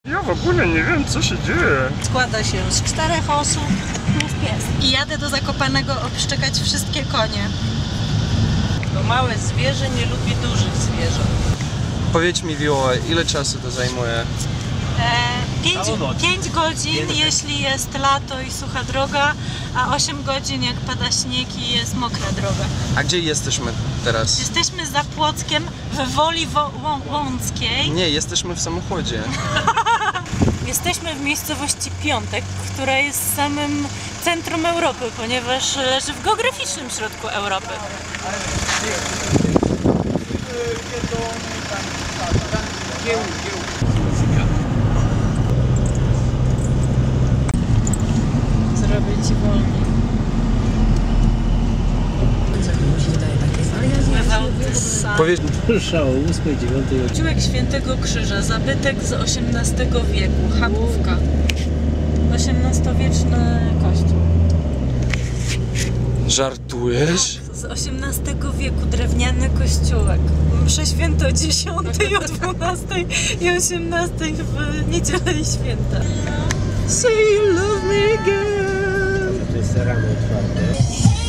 Ja w ogóle nie wiem, co się dzieje. Składa się z 4 osób plus pies. I jadę do Zakopanego obszczekać wszystkie konie. To małe zwierzę nie lubi dużych zwierząt. Powiedz mi, Viola, ile czasu to zajmuje? 5 godzin, jeśli jest lato i sucha droga, a 8 godzin, jak pada śnieg i jest mokra droga. A gdzie jesteśmy teraz? Jesteśmy za Płockiem w Woli Łąckiej. Nie, jesteśmy w samochodzie. Jesteśmy w miejscowości Piątek, która jest samym centrum Europy, ponieważ leży w geograficznym środku Europy. Zrobię ci wolniej. Powiedz... Rusza o 8, 9. Kościółek Świętego Krzyża, zabytek z XVIII wieku, chatówka. XVIII-wieczny kościół. Żartujesz? Z XVIII wieku drewniany kościółek. Msze święto o 10, o 12 i 18 w niedzielę i święta. Say you love me again. To jest rano otwarte.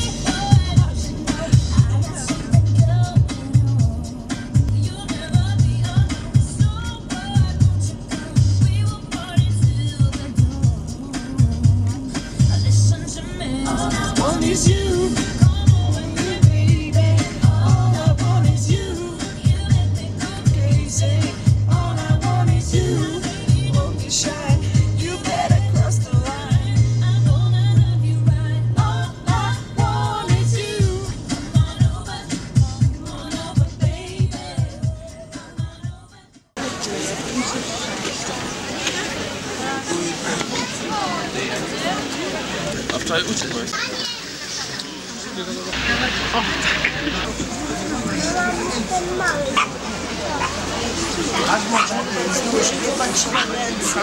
A wczoraj uciekłeś? O, tak. Aż można zdłużyć patrzymy ręce.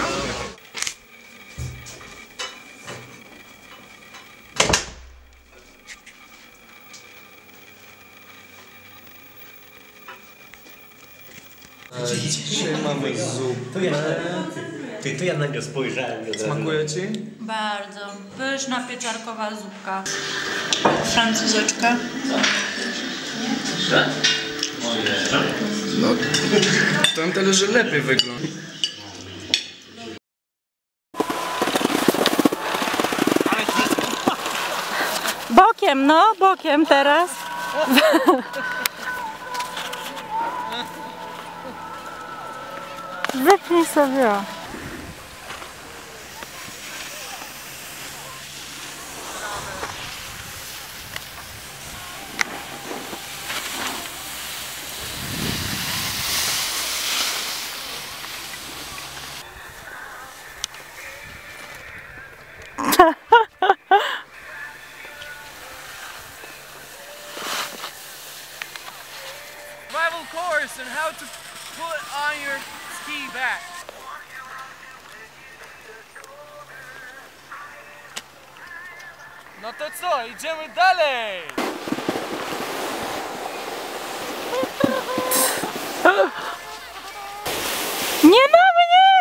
Dzisiaj mamy zupę. To ja na nią spojrzałem. Smakuje ci? Bardzo. Pyszna pieczarkowa zupka. Francuzeczka. No, tam talerze lepiej wygląda. Bokiem, no, bokiem teraz. Wypnij sobie. Survival course and how to put on your ski back. No to co, idziemy dalej! Nie na mnie!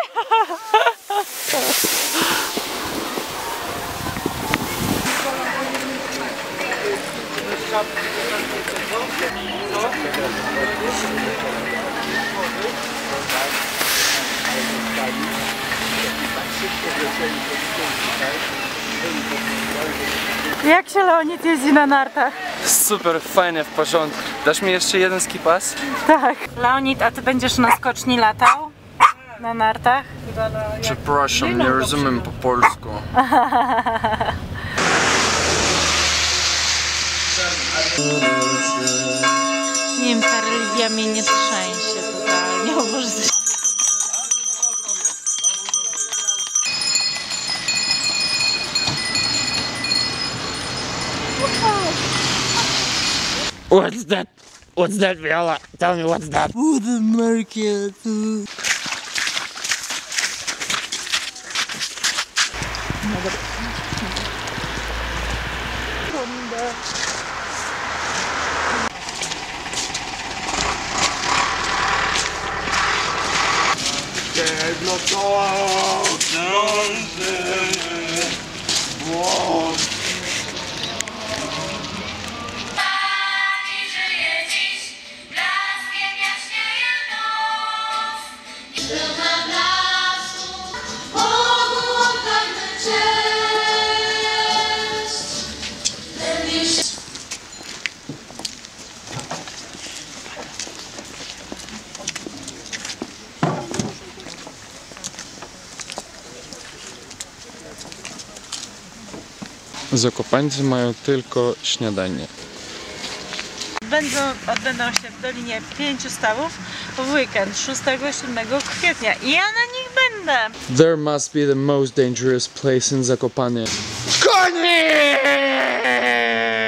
Jak się Leonid jeździ na nartach? Super, fajnie, w porządku. Dasz mi jeszcze jeden ski pass? Tak. Leonid, a ty będziesz na skoczni latał? Na nartach? Przepraszam, nie rozumiem po polsku. Nie wiem, ta religia mnie nie trzęsie totalnie. O Boże, What's that? What's that, Viola? Tell me what's that? Food market. Zakopańcy mają tylko śniadanie. Odbędą się w Dolinie 5 stawów w weekend 6-7 kwietnia i ja na nich będę. There must be the most dangerous place in Zakopane. Konie!